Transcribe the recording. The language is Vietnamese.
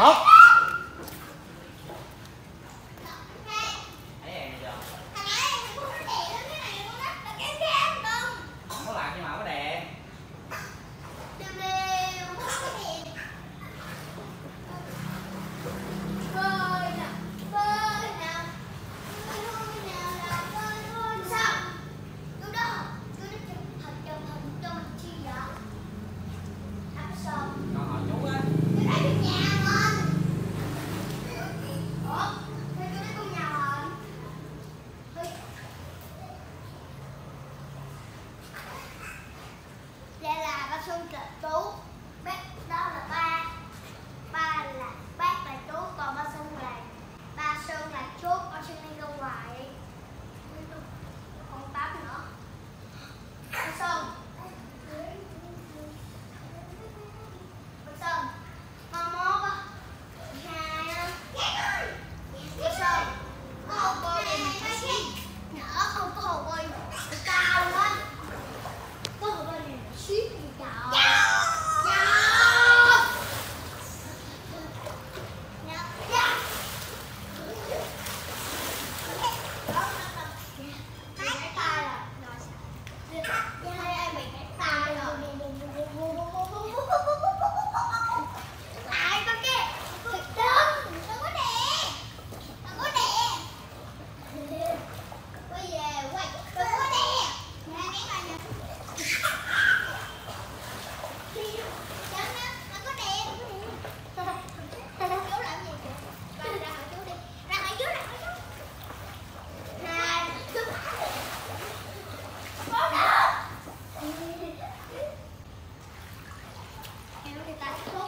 Một. Không có làm nhưng mà không có đèn. Còn hỏi chú á. Đây là ba Xuân là chú, bác đó là ba, ba là bác là chú, còn ba Xuân là chú, ba Xuân đi ra ngoài, con tắm nữa. Ba Xuân, con mốt á, hai á, ba Xuân, hồ bơi này nhỏ không có hồ bơi cao á, có hồ bơi này xíu gì cao. Hãy subscribe cho kênh Ghiền Mì Gõ để không bỏ lỡ những video hấp dẫn.